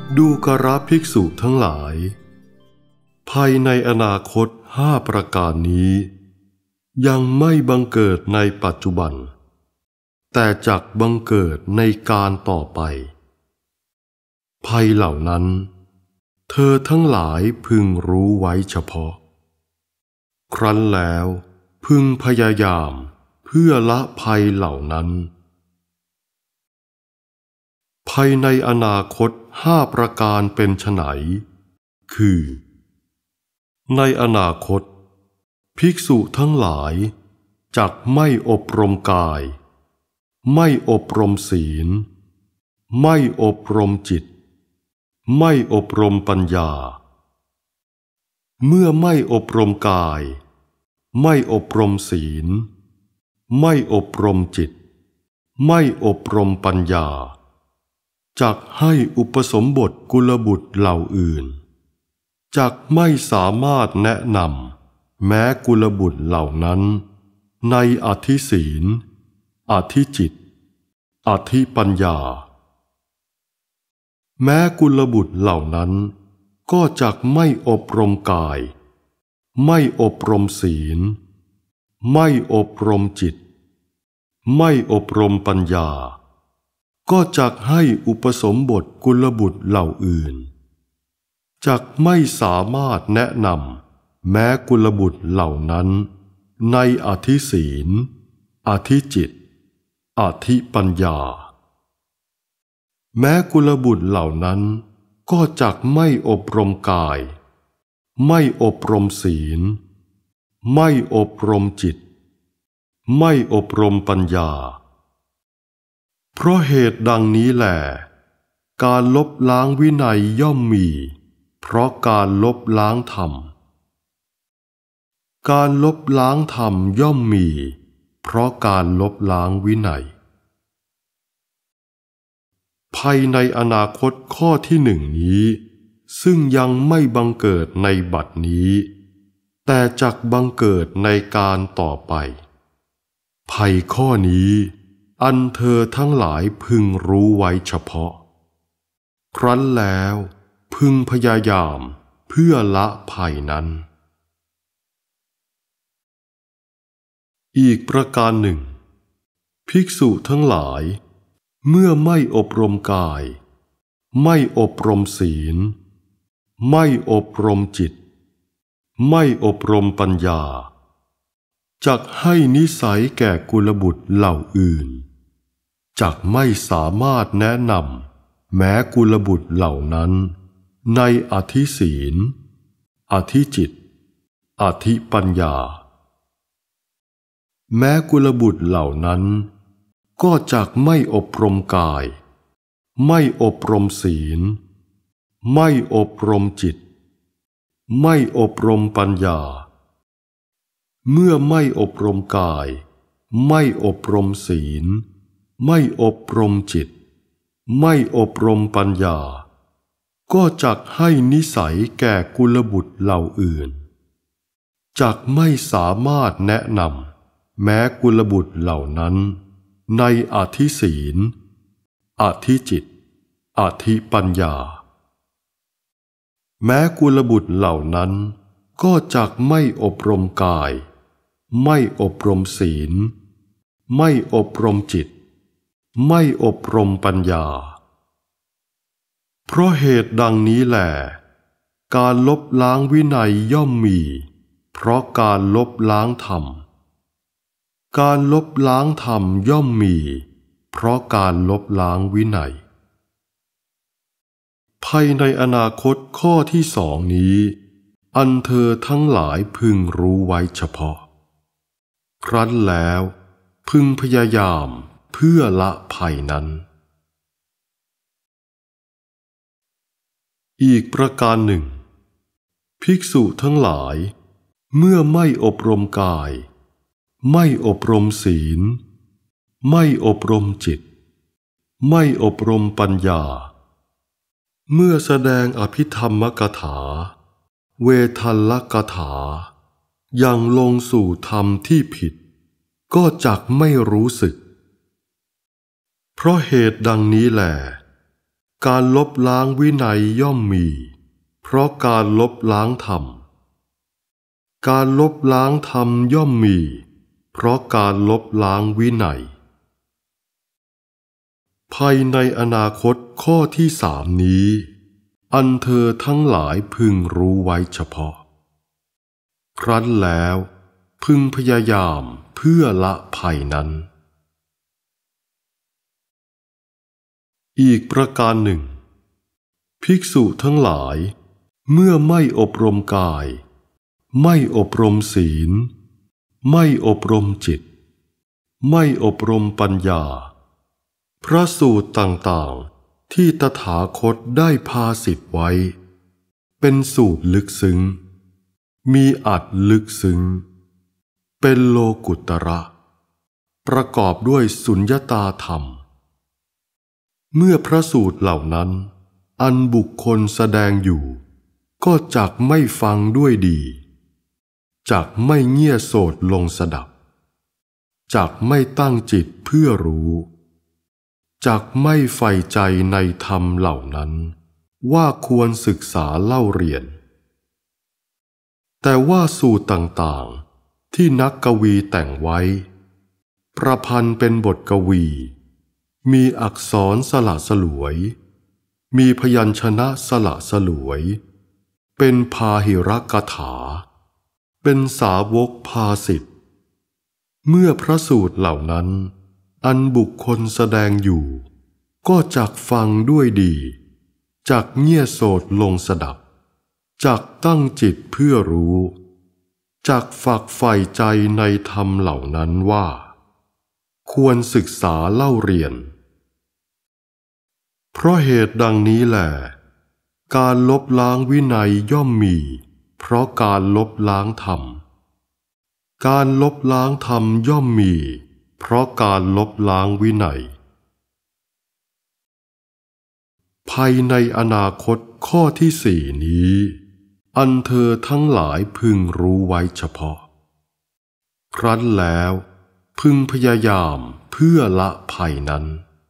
ดูกราภิกษุทั้งหลายภายในอนาคต5 ประการนี้ยังไม่บังเกิดในปัจจุบันแต่จักบังเกิดในการต่อไปภัยเหล่านั้นเธอทั้งหลายพึงรู้ไว้เฉพาะครั้นแล้วพึงพยายามเพื่อละภัยเหล่านั้นภัยในอนาคต5 ประการเป็นไฉนคือในอนาคตภิกษุทั้งหลายจักไม่อบรมกายไม่อบรมศีลไม่อบรมจิตไม่อบรมปัญญาเมื่อไม่อบรมกายไม่อบรมศีลไม่อบรมจิตไม่อบรมปัญญาจักให้อุปสมบทกุลบุตรเหล่าอื่นจักไม่สามารถแนะนำแม้กุลบุตรเหล่านั้นในอธิศีลอธิจิตอธิปัญญาแม้กุลบุตรเหล่านั้นก็จักไม่อบรมกายไม่อบรมศีลไม่อบรมจิตไม่อบรมปัญญาก็จักให้อุปสมบทกุลบุตรเหล่าอื่นจักไม่สามารถแนะนำแม้กุลบุตรเหล่านั้นในอธิศีลอธิจิตอธิปัญญาแม้กุลบุตรเหล่านั้นก็จักไม่อบรมกายไม่อบรมศีลไม่อบรมจิตไม่อบรมปัญญาเพราะเหตุดังนี้แหละการลบล้างวินัยย่อมมีเพราะการลบล้างธรรมการลบล้างธรรมย่อมมีเพราะการลบล้างวินัยภัยในอนาคตข้อที่1นี้ซึ่งยังไม่บังเกิดในบัดนี้แต่จักบังเกิดในการต่อไปภัยข้อนี้อันเธอทั้งหลายพึงรู้ไว้เฉพาะครั้นแล้วพึงพยายามเพื่อละภัยนั้นอีกประการหนึ่งภิกษุทั้งหลายเมื่อไม่อบรมกายไม่อบรมศีลไม่อบรมจิตไม่อบรมปัญญาจักให้นิสัยแก่กุลบุตรเหล่าอื่นจักไม่สามารถแนะนำแม้กุลบุตรเหล่านั้นในอธิศีลอธิจิตอธิปัญญาแม้กุลบุตรเหล่านั้นก็จักไม่อบรมกายไม่อบรมศีลไม่อบรมจิตไม่อบรมปัญญาเมื่อไม่อบรมกายไม่อบรมศีลไม่อบรมจิตไม่อบรมปัญญาก็จักให้นิสัยแก่กุลบุตรเหล่าอื่นจักไม่สามารถแนะนำแม้กุลบุตรเหล่านั้นในอธิศีลอธิจิตอธิปัญญาแม้กุลบุตรเหล่านั้นก็จักไม่อบรมกายไม่อบรมศีลไม่อบรมจิตไม่อบรมปัญญาเพราะเหตุดังนี้แหละการลบล้างวินัยย่อมมีเพราะการลบล้างธรรมการลบล้างธรรมย่อมมีเพราะการลบล้างวินัยภัยในอนาคตข้อที่2นี้อันเธอทั้งหลายพึงรู้ไว้เฉพาะครั้นแล้วพึงพยายามเพื่อละภัยนั้นอีกประการหนึ่งภิกษุทั้งหลายเมื่อไม่อบรมกายไม่อบรมศีลไม่อบรมจิตไม่อบรมปัญญาเมื่อแสดงอภิธรรมกถาเวทัลลกถายังลงสู่ธรรมที่ผิดก็จักไม่รู้สึกเพราะเหตุดังนี้แหละการลบล้างวินัยย่อมมีเพราะการลบล้างธรรมการลบล้างธรรมย่อมมีเพราะการลบล้างวินัยภัยในอนาคตข้อที่3นี้อันเธอทั้งหลายพึงรู้ไว้เฉพาะครั้นแล้วพึงพยายามเพื่อละภัยนั้นอีกประการหนึ่งภิกษุทั้งหลายเมื่อไม่อบรมกายไม่อบรมศีลไม่อบรมจิตไม่อบรมปัญญาพระสูตรต่างๆที่ตถาคตได้พาสิทธิ์ไว้เป็นสูตรลึกซึ้งมีอัตลึกซึ้งเป็นโลกุตระประกอบด้วยสุญญตาธรรมเมื่อพระสูตรเหล่านั้นอันบุคคลแสดงอยู่ก็จักไม่ฟังด้วยดีจักไม่เงี่ยโสดลงสดับจักไม่ตั้งจิตเพื่อรู้จักไม่ใฝ่ใจในธรรมเหล่านั้นว่าควรศึกษาเล่าเรียนแต่ว่าสูตรต่างๆที่นักกวีแต่งไว้ประพันธ์เป็นบทกวีมีอักษรสละสลวยมีพยัญชนะสละสลวยเป็นพาหิรกถาเป็นสาวกภาสิทธิ์เมื่อพระสูตรเหล่านั้นอันบุคคลแสดงอยู่ก็จักฟังด้วยดีจักเงี่ยโสดลงสดับจักตั้งจิตเพื่อรู้จักฝักใฝ่ใจในธรรมเหล่านั้นว่าควรศึกษาเล่าเรียนเพราะเหตุดังนี้แหละการลบล้างวินัยย่อมมีเพราะการลบล้างธรรมการลบล้างธรรมย่อมมีเพราะการลบล้างวินัยภัยในอนาคตข้อที่4นี้อันเธอทั้งหลายพึงรู้ไว้เฉพาะครั้นแล้วพึงพยายามเพื่อละภัยนั้น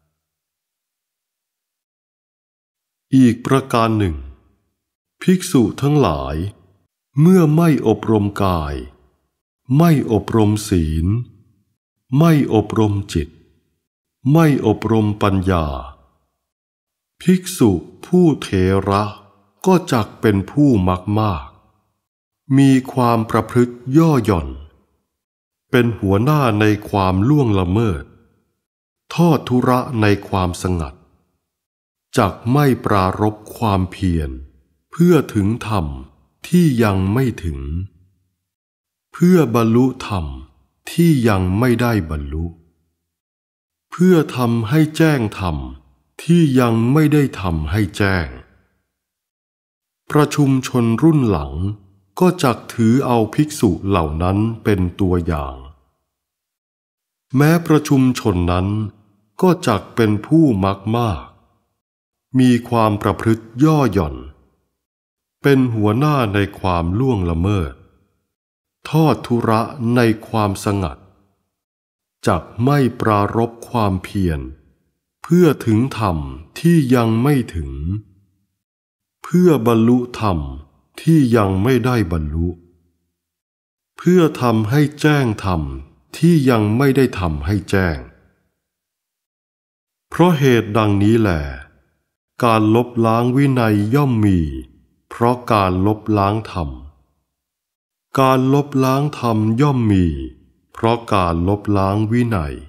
อีกประการหนึ่งภิกษุทั้งหลายเมื่อไม่อบรมกายไม่อบรมศีลไม่อบรมจิตไม่อบรมปัญญาภิกษุผู้เถระก็จักเป็นผู้มากมีความประพฤติย่อหย่อนเป็นหัวหน้าในความล่วงละเมิดทอดทุระในความสงัดจักไม่ปรารภความเพียรเพื่อถึงธรรมที่ยังไม่ถึงเพื่อบรรลุธรรมที่ยังไม่ได้บรรลุเพื่อทำให้แจ้งธรรมที่ยังไม่ได้ทำให้แจ้งประชุมชนรุ่นหลังก็จักถือเอาภิกษุเหล่านั้นเป็นตัวอย่างแม้ประชุมชนนั้นก็จักเป็นผู้มากมีความประพฤติย่อหย่อนเป็นหัวหน้าในความล่วงละเมิดทอดทุระในความสงัดจักไม่ปรารภความเพียรเพื่อถึงธรรมที่ยังไม่ถึงเพื่อบรรลุธรรมที่ยังไม่ได้บรรลุเพื่อทำให้แจ้งธรรมที่ยังไม่ได้ทำให้แจ้งเพราะเหตุดังนี้แหละการลบล้างวินัยย่อมมีเพราะการลบล้างธรรมการลบล้างธรรมย่อมมีเพราะการลบล้างวินัย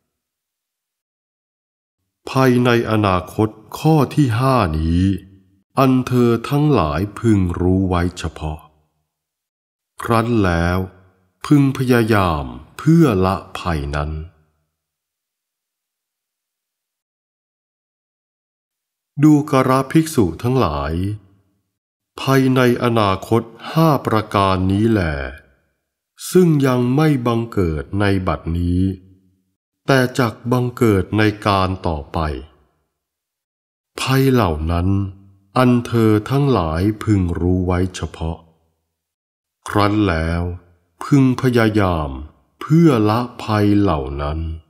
ภัยในอนาคตข้อที่5นี้อันเธอทั้งหลายพึงรู้ไว้เฉพาะครั้นแล้วพึงพยายามเพื่อละภัยนั้นดูกราภิกษุทั้งหลายภัยในอนาคต5ประการนี้แลซึ่งยังไม่บังเกิดในบัดนี้แต่จักบังเกิดในการต่อไปภัยเหล่านั้นอันเธอทั้งหลายพึงรู้ไว้เฉพาะครั้นแล้วพึงพยายามเพื่อละภัยเหล่านั้น